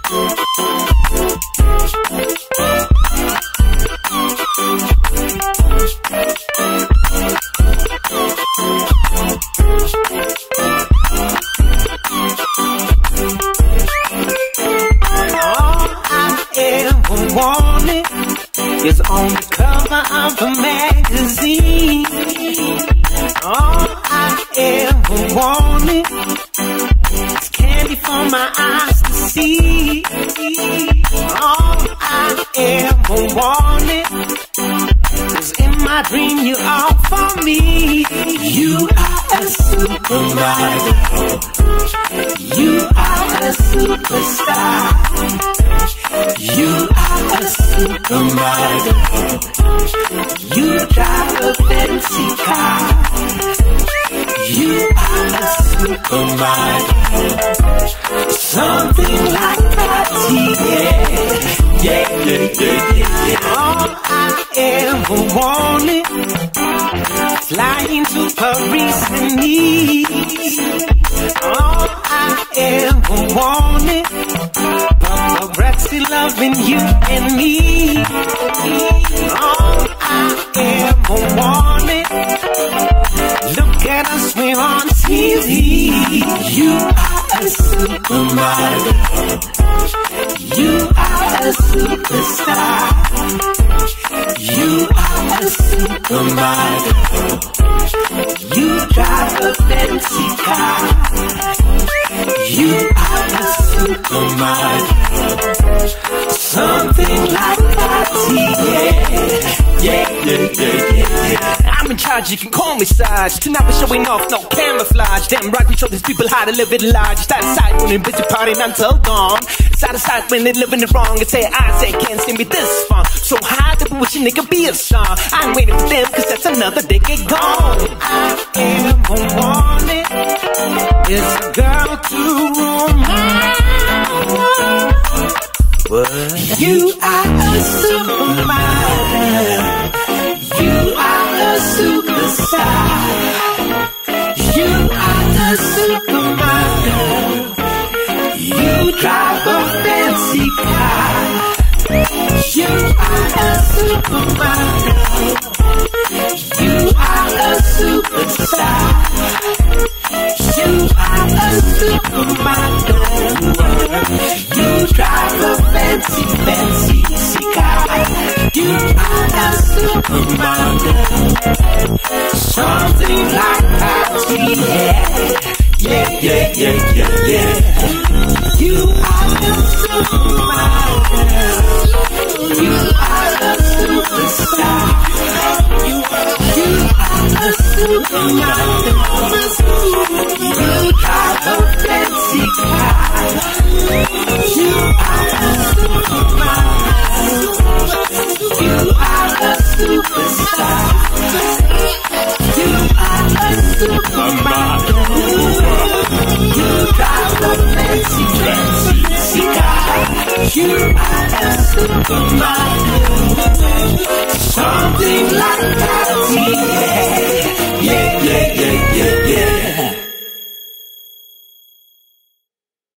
Wanted is on the cover of a magazine. All I ever wanted is candy for my eyes to see. All I ever wanted is in my dream you all for me. You are a supermodel. You are a superstar. You are a supermodel. You drive a fancy car. You are a supermodel. Something like Cartier. Yeah, yeah, yeah, yeah. All I ever wanted, flying to Paris and Nice. All I ever wanted, Paparazzi loving you and me. All I ever wanted, look at us, we're on TV. You are a supermodel. You are a superstar. You are a supermodel. You drive a fancy car. You are a supermodel. Something like Cartier. Yeah, yeah, yeah, yeah. I'm in charge, you can call me Sarge. Tonight we're showing off, no camouflage. Damn right, we show these people how to live it large. Start aside when they're busy partying until dawn. Side to side when they're living it wrong. And say, I say, can't see me this far. So high that we wishing they could be a star. I ain't waiting for them, cause that's another decade gone. I ever wanted is a girl to romance. But you are a supermodel. You are a superstar. You are a supermodel. You drive a fancy car. You are a supermodel. You are a superstar. You are a supermodel. You drive a fancy, fancy car. You are a supermodel. Something like Cartier. Yeah, yeah, yeah, yeah, yeah. You are a supermodel. You are a superstar. You are a supermodel.